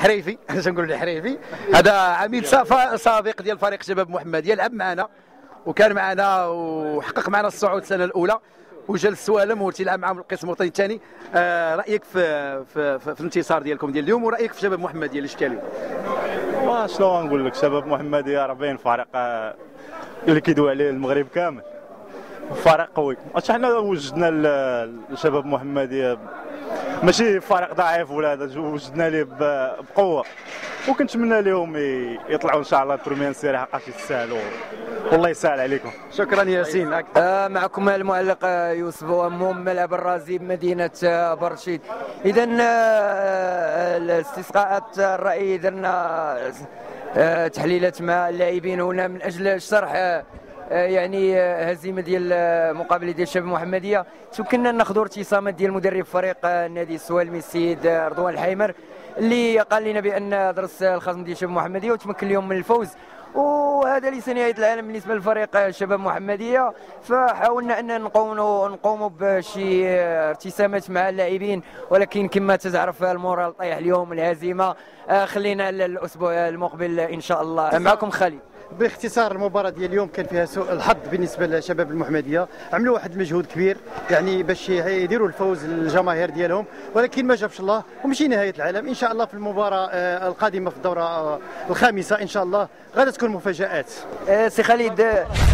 الحريفي باش نقول الحريفي، هذا عميد سابق ديال فريق شباب محمديه، لعب معنا وكان معنا وحقق معنا الصعود السنه الاولى، وجا السوالم وتيلعب معهم القسم الوطني الثاني. رايك في الانتصار ديالكم ديال اليوم، ورايك في شباب محمديه اللي شتي اليوم؟ شنو نقول لك، شباب محمديه راه باين فريق اللي كيدوي عليه المغرب كامل، فريق قوي. حنا وجدنا الشباب محمديه ماشي فريق ضعيف ولا هذا، وجدنا ليه بقوه، وكنتمنى لهم يطلعوا ان شاء الله البريمير سيري، حقاش يستاهلوا والله يسهل عليكم. شكرا ياسين. معكم المعلق يوسف وموم ملعب الرازي بمدينه برشيد. اذا الاستسقاءات الرأي درنا تحليلات مع اللاعبين هنا من اجل شرح يعني هزيمه ديال مقابله ديال شباب محمديه. تمكننا ناخذوا ارتسامات ديال مدرب فريق النادي السوالمي السيد رضوان الحيمر، اللي قال لنا بان درس الخصم ديال شباب محمديه وتمكن اليوم من الفوز، وهذا ليس نهايه العالم بالنسبه لفريق شباب محمديه. فحاولنا ان نقوموا بشي ارتسامات مع اللاعبين، ولكن كما تعرف المورال طيح اليوم، الهزيمه خلينا الاسبوع المقبل ان شاء الله. معكم خالد. باختصار المباراه ديال اليوم كان فيها سوء الحظ بالنسبه لشباب المحمديه، عملوا واحد المجهود كبير يعني باش يديروا الفوز للجماهير ديالهم، ولكن ما جابش الله ومشي نهايه العالم. ان شاء الله في المباراه القادمه في الدوره الخامسه ان شاء الله غادي تكون مفاجات. سي خالد،